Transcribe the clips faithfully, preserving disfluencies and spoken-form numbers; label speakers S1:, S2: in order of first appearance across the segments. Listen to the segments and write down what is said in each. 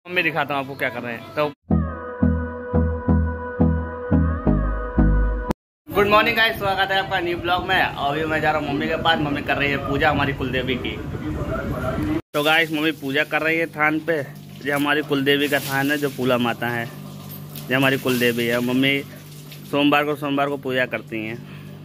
S1: Mummy दिखाता हूँ आपको क्या कर रहे हैं। तो गुड मॉर्निंग गाइस, स्वागत है आपका न्यू ब्लॉग में। अभी मैं जा रहा हूँ मम्मी के पास। मम्मी कर रही है पूजा हमारी कुलदेवी की। तो गाइस मम्मी पूजा कर रही है थान पे। ये हमारी कुलदेवी का थान है, जो पूला माता है, ये हमारी कुलदेवी है। मम्मी सोमवार को सोमवार को पूजा करती हैं।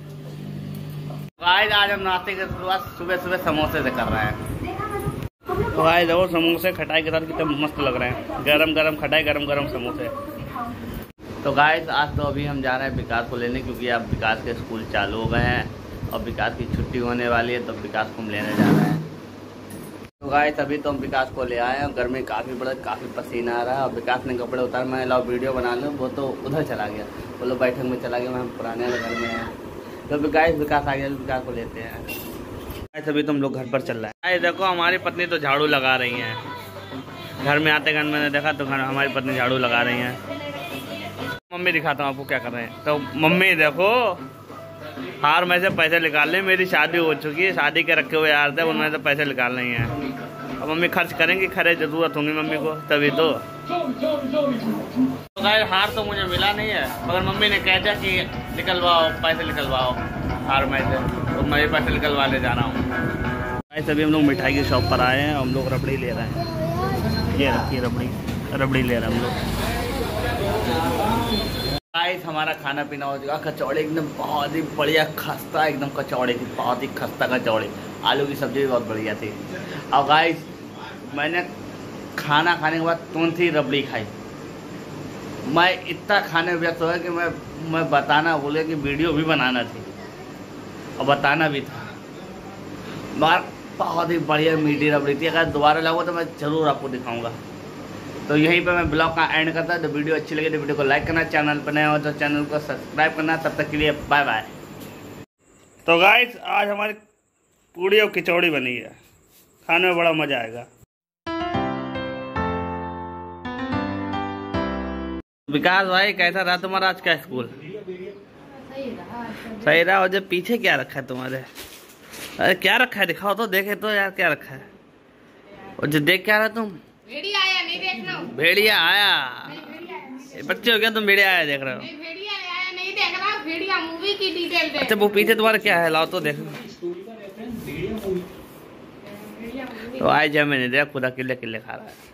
S1: गाइस आज हम नाश्ते की शुरुआत सुबह सुबह समोसे से कर रहे हैं। तो गाइस देखो समोसे खटाई के साथ कितने मस्त लग रहे हैं, गरम गरम खटाई, गरम गरम समोसे। तो गाइस आज तो अभी हम जा रहे हैं विकास को लेने, क्योंकि अब विकास के स्कूल चालू हो गए हैं और विकास की छुट्टी होने वाली है, तो विकास को हम लेने जा रहे हैं। तो गाइस अभी तो हम विकास को ले आए हैं। गर्मी काफ़ी बड़ा, काफ़ी पसीना आ रहा है और विकास ने कपड़े उतार, मैं लाओ वीडियो बना लूँ, वो तो उधर चला गया, वो लोग बैठक में चला गया, मैं पुराने घर में हैं। तो गाइस विकास आ गया, विकास को लेते हैं। गाइस अभी तो हम लोग घर पर चल रहे हैं। गाइस देखो हमारी पत्नी तो झाड़ू लगा रही हैं। घर में आते घर मैंने देखा तो हमारी पत्नी झाड़ू लगा रही हैं। मम्मी दिखाता हूँ आपको क्या कर रहे हैं। तो मम्मी देखो हार में से पैसे निकाल रहे। मेरी शादी हो चुकी है, शादी के रखे हुए यार थे, उनमें से पैसे निकाल रही हैं। अब मम्मी खर्च करेंगी, खरे जरूरत होंगी मम्मी को तभी तो। तो गाइस हार तो मुझे मिला नहीं है, मगर मम्मी ने कह दिया कि निकलवाओ, पैसे निकलवाओ हार में से, तो मैं ये पैसे निकलवा ले जा रहा हूँ। गाइस अभी हम लोग मिठाई की शॉप पर आए हैं, हम लोग रबड़ी ले रहे हैं। ये रखिए रबड़ी, रबड़ी ले रहे हैं हम लोग। गाइस हमारा खाना पीना हो चुका। कचौड़ी एकदम बहुत ही बढ़िया खस्ता, एकदम कचौड़ी थी, बहुत ही खस्ता कचौड़ी। आलू की सब्जी भी बहुत बढ़िया थी। और गाइस मैंने खाना खाने के बाद तुरंत ही रबड़ी खाई। मैं इतना खाने व्यस्त हो गया कि मैं मैं बताना बोले कि वीडियो भी बनाना थी और बताना भी था। मगर बहुत ही बढ़िया मीठी रबड़ी थी। अगर दोबारा लगो तो मैं ज़रूर आपको दिखाऊंगा। तो यहीं पे मैं ब्लॉग का एंड करता। तो वीडियो अच्छी लगी तो वीडियो को लाइक करना, चैनल पर नए हो तो चैनल को सब्सक्राइब करना। तब तक के लिए बाय बाय। तो गाइस आज हमारी पूड़ी और खिचौड़ी बनी है, खाने में बड़ा मजा आएगा। विकास भाई कैसा रहा तुम्हारा आज का स्कूल? सही रहा। और जब पीछे क्या रखा है तुम्हारे? अरे क्या रखा है, दिखाओ तो, देखे तो यार क्या रखा है। और जो देख क्या रहा तुम? भेड़िया आया, नहीं देखना। भेड़िया आया, बच्चे हो गया तुम भेड़िया आया देख रहे हो? नहीं, भेड़िया आया नहीं देख रहा, भेड़िया मूवी की डिटेल देख। अच्छा वो पीछे तुम्हारा क्या है, लाओ तो देखो। तो आज जब मैंने देखा खुदा किले किले खा रहा है।